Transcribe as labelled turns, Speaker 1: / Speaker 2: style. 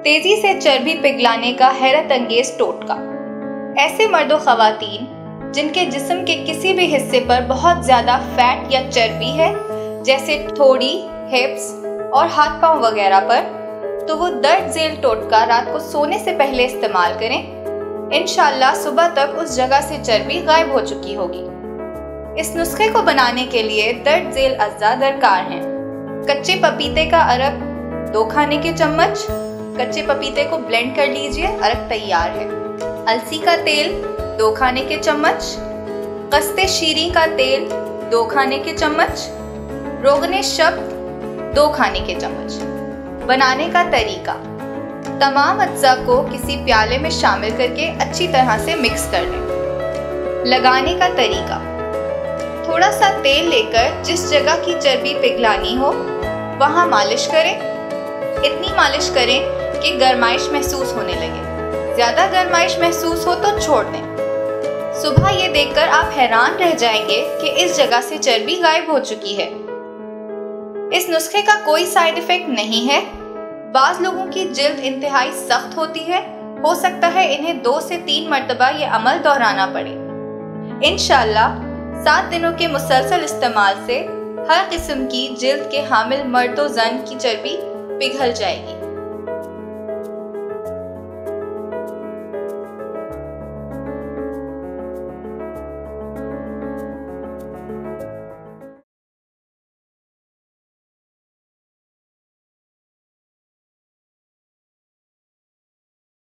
Speaker 1: तेजी से चर्बी पिघलाने का हैरत अंगेज टोटका। ऐसे मर्द व खवातीन जिनके जिस्म के किसी भी हिस्से पर बहुत ज्यादा फैट या चर्बी है, जैसे थोड़ी, हिप्स और हाथ पांव वगैरह पर, तो वो दर्द झेल टोटका रात को सोने से पहले इस्तेमाल करें। इंशाअल्लाह सुबह तक उस जगह से चर्बी गायब हो चुकी होगी। इस नुस्खे को बनाने के लिए दर्द झेल अज्जा दरकार हैं। कच्चे पपीते का अरक 2 खाने के चम्मच। कच्चे पपीते को ब्लेंड कर लीजिए, अरक तैयार है। अलसी का तेल 2 खाने के चम्मच। कस्ते शीरी का तेल 2 खाने के चम्मच। रोगने शब्द 2 खाने के चम्मच। बनाने का तरीका, तमाम अज्जा को किसी प्याले में शामिल करके अच्छी तरह से मिक्स कर लें। लगाने का तरीका, थोड़ा सा तेल लेकर जिस जगह की चर्बी पिघलानी हो वहां मालिश करें। इतनी मालिश करें कि गर्माइश महसूस होने लगे। ज्यादा गर्माइश महसूस हो तो छोड़ दें। सुबह ये देखकर आप हैरान रह जाएंगे कि इस जगह से चर्बी गायब हो चुकी है। इस नुस्खे का कोई साइड इफेक्ट नहीं है। बाज लोगों की जिल्द इंतहाई सख्त होती है, हो सकता है इन्हें 2 से 3 मरतबा ये अमल दोहराना पड़े। इंशाअल्लाह 7 दिनों के मुसलसल इस्तेमाल से हर किस्म की जिल्द के हामिल मर्द व जन की चर्बी पिघल जाएगी।